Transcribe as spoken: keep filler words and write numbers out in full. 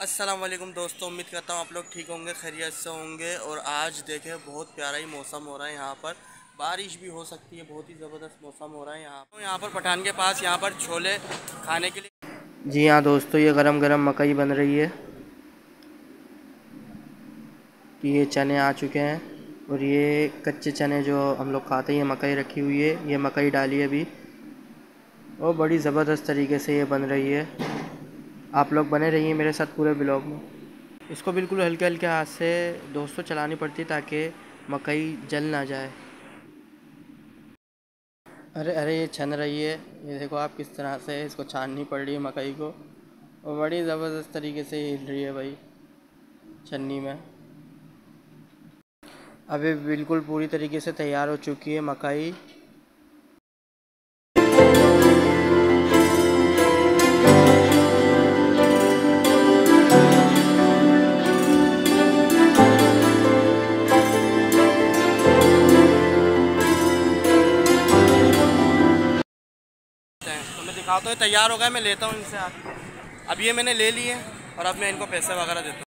अस्सलाम वालेकुम दोस्तों, उम्मीद करता हूँ आप लोग ठीक होंगे, खैरियत से होंगे। और आज देखें बहुत प्यारा ही मौसम हो रहा है यहाँ पर, बारिश भी हो सकती है। बहुत ही ज़बरदस्त मौसम हो रहा है यहाँ पर। यहाँ पर पठान के पास यहाँ पर छोले खाने के लिए। जी हाँ दोस्तों, ये गरम गरम मकई बन रही है कि ये चने आ चुके हैं और ये कच्चे चने जो हम लोग खाते हैं, ये मकई रखी हुई है, ये मकई डाली है अभी और बड़ी ज़बरदस्त तरीके से ये बन रही है। आप लोग बने रहिए मेरे साथ पूरे ब्लॉग में। इसको बिल्कुल हल्के हल्के हाथ से दोस्तों चलानी पड़ती है ताकि मकई जल ना जाए। अरे अरे ये छन रही है, ये देखो आप किस तरह से इसको छाननी पड़ रही है मकई को, और बड़ी ज़बरदस्त तरीके से हिल रही है भाई छन्नी में। अभी बिल्कुल पूरी तरीके से तैयार हो चुकी है मकई। तो मैं दिखाता हूँ, तैयार हो गया, मैं लेता हूँ इनसे। अब ये मैंने ले लिए और अब मैं इनको पैसे वगैरह देता हूँ।